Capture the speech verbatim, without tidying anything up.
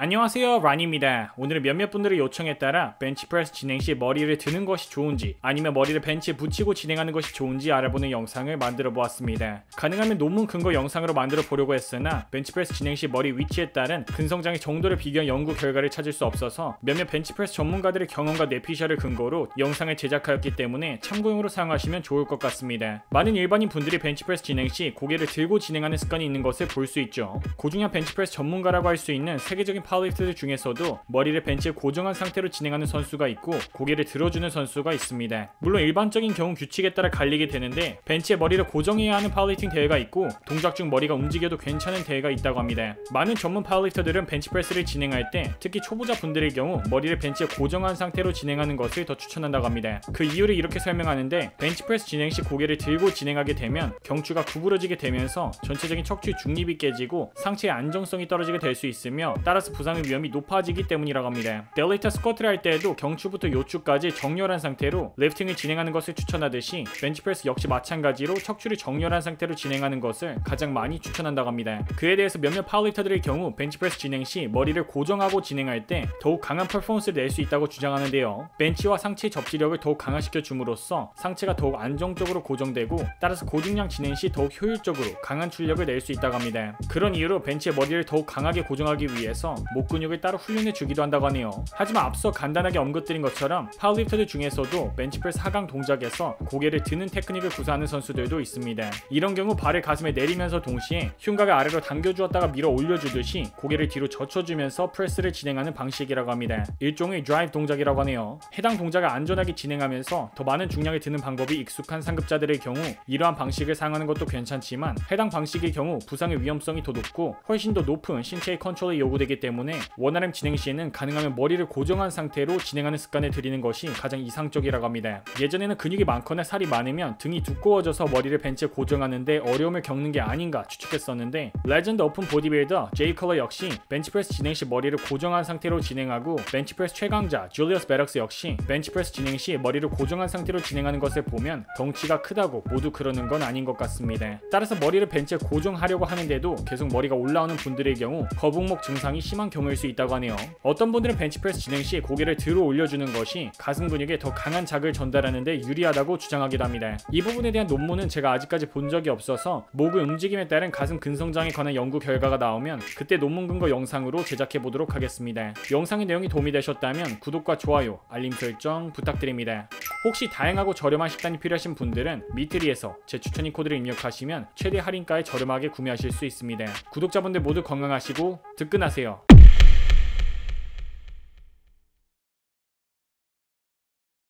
안녕하세요, 란입니다. 오늘은 몇몇 분들의 요청에 따라 벤치프레스 진행 시 머리를 드는 것이 좋은지 아니면 머리를 벤치에 붙이고 진행하는 것이 좋은지 알아보는 영상을 만들어 보았습니다. 가능하면 논문 근거 영상으로 만들어 보려고 했으나 벤치프레스 진행 시 머리 위치에 따른 근성장의 정도를 비교한 연구 결과를 찾을 수 없어서 몇몇 벤치프레스 전문가들의 경험과 뇌피셜을 근거로 영상을 제작하였기 때문에 참고용으로 사용하시면 좋을 것 같습니다. 많은 일반인 분들이 벤치프레스 진행 시 고개를 들고 진행하는 습관이 있는 것을 볼 수 있죠. 고중량 벤치프레스 전문가라고 할 수 있는 세계적인 파워리프터들 중에서도 머리를 벤치에 고정한 상태로 진행하는 선수가 있고 고개를 들어주는 선수가 있습니다. 물론 일반적인 경우 규칙에 따라 갈리게 되는데 벤치에 머리를 고정해야 하는 파워리프팅 대회가 있고 동작 중 머리가 움직여도 괜찮은 대회가 있다고 합니다. 많은 전문 파워리프터들은 벤치프레스를 진행할 때 특히 초보자 분들의 경우 머리를 벤치에 고정한 상태로 진행하는 것을 더 추천한다고 합니다. 그 이유를 이렇게 설명하는데 벤치프레스 진행 시 고개를 들고 진행하게 되면 경추가 구부러지게 되면서 전체적인 척추의 중립이 깨지고 상체의 안정성이 떨어지게 될 수 있으며 따라서 부상의 위험이 높아지기 때문이라고 합니다. 델리터 스쿼트를 할 때에도 경추부터 요추까지 정렬한 상태로 리프팅을 진행하는 것을 추천하듯이 벤치프레스 역시 마찬가지로 척추를 정렬한 상태로 진행하는 것을 가장 많이 추천한다고 합니다. 그에 대해서 몇몇 파워리프터들의 경우 벤치프레스 진행 시 머리를 고정하고 진행할 때 더욱 강한 퍼포먼스를 낼 수 있다고 주장하는데요. 벤치와 상체의 접지력을 더욱 강화시켜 줌으로써 상체가 더욱 안정적으로 고정되고 따라서 고중량 진행 시 더욱 효율적으로 강한 출력을 낼 수 있다고 합니다. 그런 이유로 벤치의 머리를 더욱 강하게 고정하기 위해서 목 근육을 따로 훈련해 주기도 한다고 하네요. 하지만 앞서 간단하게 언급드린 것처럼 파워리프터들 중에서도 벤치프레스 하강 동작에서 고개를 드는 테크닉을 구사하는 선수들도 있습니다. 이런 경우 발을 가슴에 내리면서 동시에 흉곽을 아래로 당겨주었다가 밀어 올려주듯이 고개를 뒤로 젖혀주면서 프레스를 진행하는 방식이라고 합니다. 일종의 드라이브 동작이라고 하네요. 해당 동작을 안전하게 진행하면서 더 많은 중량을 드는 방법이 익숙한 상급자들의 경우 이러한 방식을 사용하는 것도 괜찮지만 해당 방식의 경우 부상의 위험성이 더 높고 훨씬 더 높은 신체의 컨트롤이 요구되기 때문에 원알엠 진행 시에는 가능하면 머리를 고정한 상태로 진행하는 습관을 들이는 것이 가장 이상적이라고 합니다. 예전에는 근육이 많거나 살이 많으면 등이 두꺼워져서 머리를 벤치에 고정하는데 어려움을 겪는 게 아닌가 추측했었는데 레전드 오픈 보디빌더 제이 컬러 역시 벤치프레스 진행 시 머리를 고정한 상태로 진행하고 벤치프레스 최강자 줄리어스 베럭스 역시 벤치프레스 진행 시 머리를 고정한 상태로 진행하는 것을 보면 덩치가 크다고 모두 그러는 건 아닌 것 같습니다. 따라서 머리를 벤치에 고정하려고 하는데도 계속 머리가 올라오는 분들의 경우 거북목 증상이 심한 경우일 수 있다고 하네요. 어떤 분들은 벤치프레스 진행 시 고개를 들어 올려주는 것이 가슴 근육에 더 강한 자극을 전달하는 데 유리하다고 주장하기도 합니다. 이 부분에 대한 논문은 제가 아직까지 본 적이 없어서 목의 움직임에 따른 가슴 근성장에 관한 연구 결과가 나오면 그때 논문 근거 영상으로 제작해 보도록 하겠습니다. 영상의 내용이 도움이 되셨다면 구독과 좋아요, 알림 설정 부탁드립니다. 혹시 다양하고 저렴한 식단이 필요하신 분들은 미트리에서 제 추천인 코드를 입력하시면 최대 할인가에 저렴하게 구매하실 수 있습니다. 구독자분들 모두 건강하시고 득근하세요.